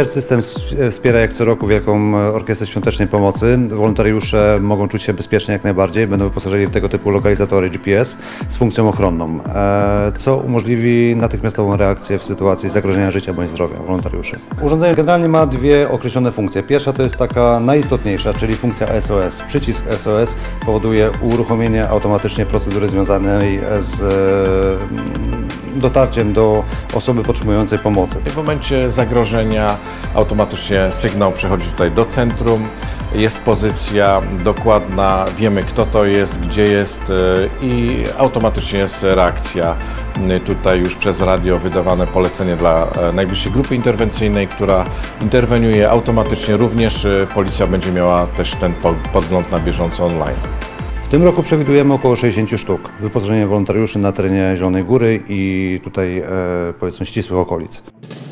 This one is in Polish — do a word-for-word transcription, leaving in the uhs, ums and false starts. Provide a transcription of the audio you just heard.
Hertz System wspiera jak co roku Wielką Orkiestrę Świątecznej Pomocy. Wolontariusze mogą czuć się bezpiecznie jak najbardziej. Będą wyposażeni w tego typu lokalizatory G P S z funkcją ochronną, co umożliwi natychmiastową reakcję w sytuacji zagrożenia życia bądź zdrowia wolontariuszy. Urządzenie generalnie ma dwie określone funkcje. Pierwsza to jest taka najistotniejsza, czyli funkcja S O S. Przycisk S O S powoduje uruchomienie automatycznie procedury związanej z dotarciem do osoby potrzebującej pomocy. W momencie zagrożenia automatycznie sygnał przechodzi tutaj do centrum, jest pozycja dokładna, wiemy kto to jest, gdzie jest i automatycznie jest reakcja. Tutaj już przez radio wydawane polecenie dla najbliższej grupy interwencyjnej, która interweniuje automatycznie. Również policja będzie miała też ten podgląd na bieżąco online. W tym roku przewidujemy około sześćdziesiąt sztuk wyposażenia wolontariuszy na terenie Zielonej Góry i tutaj e, powiedzmy ścisłych okolic.